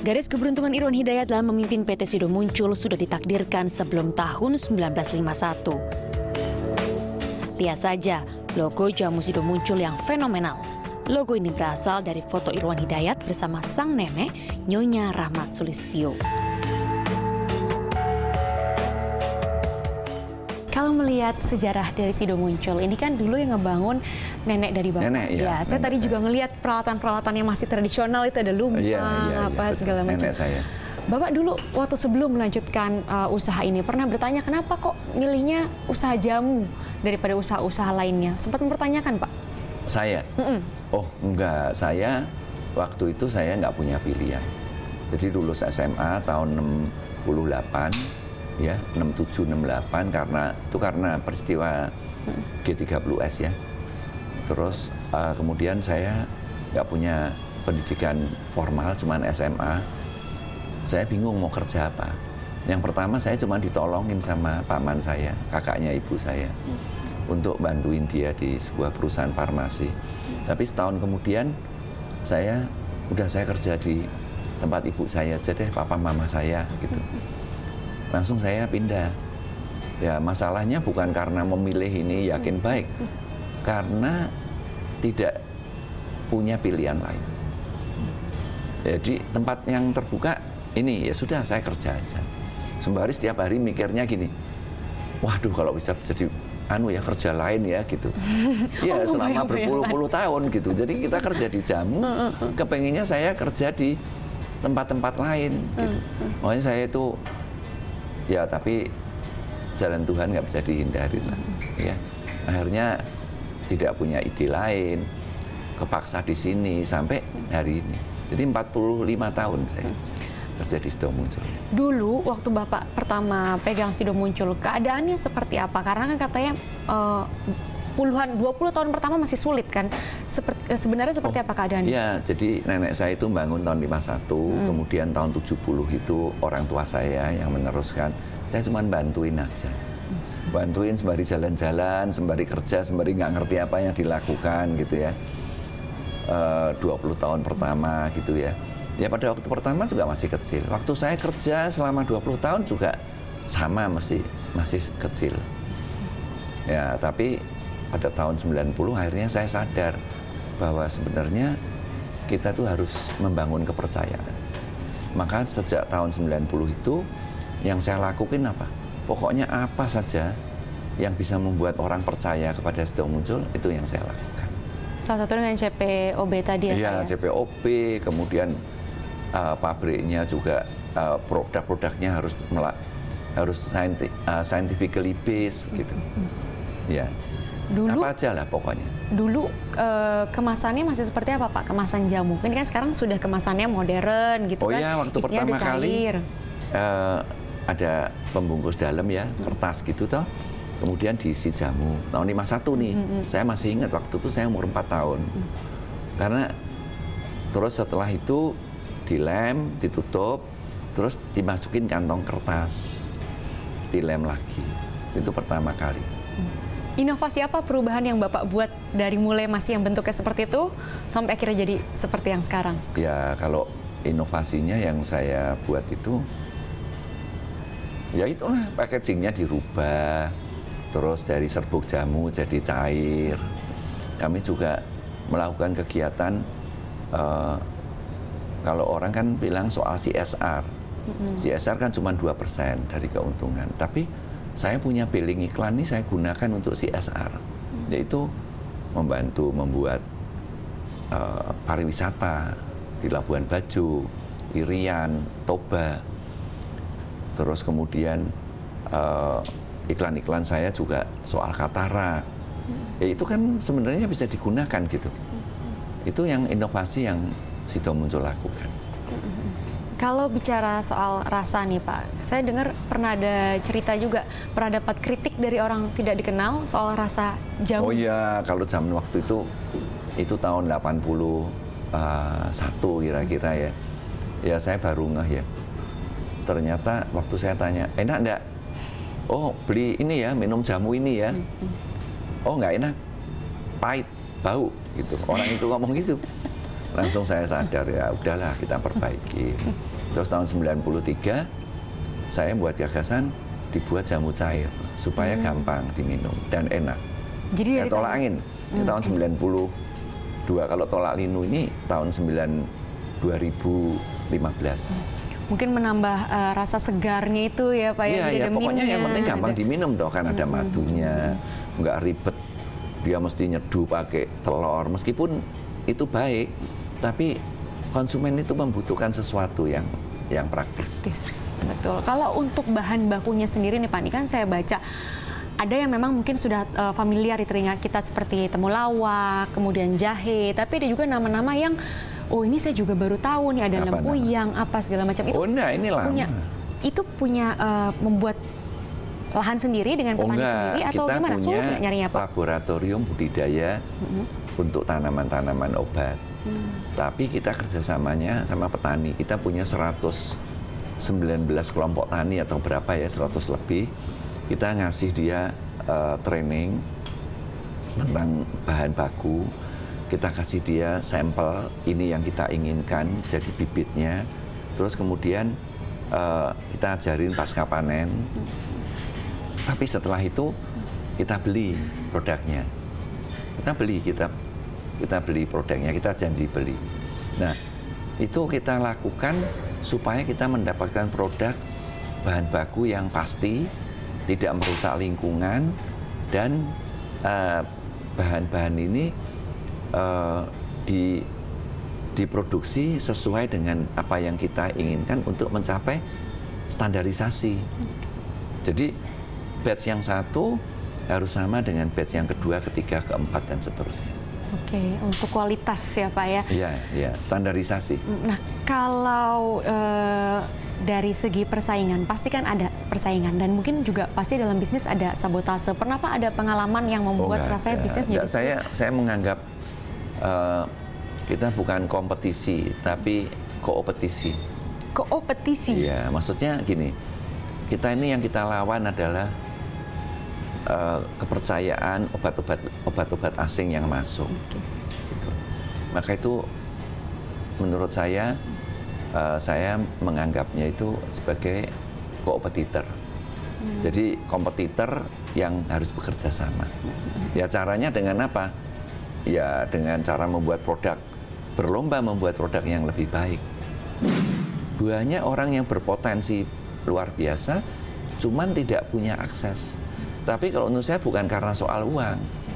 Garis keberuntungan Irwan Hidayat dalam memimpin PT Sido Muncul sudah ditakdirkan sebelum tahun 1951. Lihat saja logo jamu Sido Muncul yang fenomenal. Logo ini berasal dari foto Irwan Hidayat bersama sang nenek, Nyonya Rahmat Sulistyo. Kalau melihat sejarah dari Sido Muncul, ini kan dulu yang ngebangun nenek dari Bapak. Nenek, ya, saya tadi juga ngelihat peralatan-peralatan yang masih tradisional itu, ada lumpang, segala macam. Nenek saya. Bapak dulu waktu sebelum melanjutkan usaha ini pernah bertanya kenapa kok milihnya usaha jamu daripada usaha-usaha lainnya? Sempat mempertanyakan, Pak? Saya? Oh enggak, saya waktu itu saya nggak punya pilihan. Jadi lulus SMA tahun 68. Ya, 67-68 karena peristiwa G30S ya. Terus kemudian saya nggak punya pendidikan formal, cuman SMA. Saya bingung mau kerja apa. Yang pertama saya cuma ditolongin sama paman saya, kakaknya ibu saya, untuk bantuin dia di sebuah perusahaan farmasi. Tapi setahun kemudian saya kerja di tempat ibu saya aja deh, papa mama saya gitu. Langsung saya pindah. Ya masalahnya bukan karena memilih ini yakin baik, karena tidak punya pilihan lain. Jadi tempat yang terbuka ini ya sudah saya kerja aja. Sembari setiap hari mikirnya gini, waduh kalau bisa jadi kerja lain ya gitu. Ya selama berpuluh-puluh tahun gitu. Jadi kita kerja di jamu, kepengennya saya kerja di tempat-tempat lain gitu. Makanya saya itu ya tapi jalan Tuhan nggak bisa dihindari lah ya. Akhirnya tidak punya ide lain, kepaksa di sini sampai hari ini. Jadi 45 tahun saya kerja di Sido Muncul. Dulu waktu Bapak pertama pegang Sido Muncul, keadaannya seperti apa? Karena kan katanya 20 tahun pertama masih sulit kan? Sebenarnya seperti apa keadaannya? Ya, jadi nenek saya itu bangun tahun 51, kemudian tahun 70 itu orang tua saya yang meneruskan. Saya cuma bantuin aja. Bantuin sembari jalan-jalan, sembari kerja, sembari nggak ngerti apa yang dilakukan gitu ya. 20 tahun pertama gitu ya. Ya pada waktu pertama juga masih kecil. Waktu saya kerja selama 20 tahun juga sama masih kecil. Ya, tapi pada tahun 90 akhirnya saya sadar bahwa sebenarnya kita tuh harus membangun kepercayaan. Maka sejak tahun 90 itu yang saya lakukan apa? Pokoknya apa saja yang bisa membuat orang percaya kepada Sido Muncul itu yang saya lakukan. Salah satu dengan CPOB tadi ya? Iya, CPOB, kemudian pabriknya juga produk-produknya harus scientifically based gitu. Ya. Dulu, apa aja lah pokoknya. Dulu kemasannya masih seperti apa Pak? Kemasan jamu. Ini kan sekarang sudah kemasannya modern gitu kan. Oh iya, waktu pertama kali ada pembungkus dalam ya, kertas gitu toh. Kemudian diisi jamu. Tahun 51 nih. Saya masih ingat waktu itu saya umur 4 tahun. Karena terus setelah itu dilem, ditutup, terus dimasukin kantong kertas. Dilem lagi. Itu pertama kali. Inovasi apa perubahan yang Bapak buat dari mulai masih yang bentuknya seperti itu sampai akhirnya jadi seperti yang sekarang? Ya kalau inovasinya yang saya buat itu, ya itulah packagingnya dirubah, terus dari serbuk jamu jadi cair. Kami juga melakukan kegiatan, kalau orang kan bilang soal CSR, CSR kan cuma 2% dari keuntungan, tapi saya punya billing iklan ini saya gunakan untuk CSR, yaitu membantu membuat pariwisata di Labuan Bajo, Irian, Toba. Terus kemudian iklan-iklan saya juga soal katarak. Ya itu kan sebenarnya bisa digunakan gitu. Itu yang inovasi yang Sido Muncul lakukan. Kalau bicara soal rasa nih Pak, saya dengar pernah ada cerita juga, pernah dapat kritik dari orang tidak dikenal soal rasa jamu. Oh iya, kalau zaman waktu itu tahun 81 kira-kira ya. Ya saya baru ngeh ya. Ternyata waktu saya tanya, enak enggak? Oh beli ini ya, minum jamu ini ya. Oh nggak enak, pahit, bau gitu. Orang itu ngomong gitu. langsung saya sadar, ya udahlah kita perbaiki. Terus tahun 93 saya buat gagasan dibuat jamu cair supaya gampang diminum dan enak. Jadi tolak angin ini tahun 92, kalau tolak linu ini tahun 2015. Mungkin menambah rasa segarnya itu ya Pak ya. Iya, ya, pokoknya yang penting gampang diminum toh, kan ada madunya, nggak ribet. Dia mesti nyeduh pakai telur, meskipun itu baik, tapi konsumen itu membutuhkan sesuatu yang praktis. Betul. Kalau untuk bahan bakunya sendiri nih Pak, ini kan saya baca ada yang memang mungkin sudah familiar di telinga kita seperti temulawak, kemudian jahe, tapi ada juga nama-nama yang ini saya juga baru tahu nih, ada lempuyang, apa segala macam itu. Ini lama. Punya membuat lahan sendiri dengan petani sendiri atau gimana? Kita punya nyarinya, Pak? Laboratorium budidaya untuk tanaman-tanaman obat. Tapi kita kerjasamanya sama petani. Kita punya 119 kelompok tani atau berapa ya, 100 lebih. Kita ngasih dia training tentang bahan baku. Kita kasih dia sampel, ini yang kita inginkan jadi bibitnya. Terus kemudian kita ajarin pasca panen. Tapi setelah itu kita beli produknya. Kita beli produknya, kita janji beli. Nah, itu kita lakukan supaya kita mendapatkan produk bahan baku yang pasti, tidak merusak lingkungan, dan bahan-bahan ini diproduksi sesuai dengan apa yang kita inginkan untuk mencapai standarisasi. Jadi batch yang satu harus sama dengan batch yang kedua, ketiga, keempat, dan seterusnya. Oke, untuk kualitas ya Pak ya? Iya, standarisasi. Nah, kalau dari segi persaingan, pasti kan ada persaingan, dan mungkin juga pasti dalam bisnis ada sabotase. Pernah Pak ada pengalaman yang membuat rasanya bisnis menjadi saya menganggap kita bukan kompetisi, tapi koopetisi. Koopetisi? Iya, maksudnya gini, kita ini yang kita lawan adalah kepercayaan obat-obat asing yang masuk. Gitu. Maka itu menurut saya menganggapnya itu sebagai kompetitor. Jadi kompetitor yang harus bekerja sama. Ya caranya dengan apa? Ya dengan cara membuat produk, berlomba membuat produk yang lebih baik. Banyak orang yang berpotensi luar biasa, cuman tidak punya akses. Tapi kalau menurut saya bukan karena soal uang,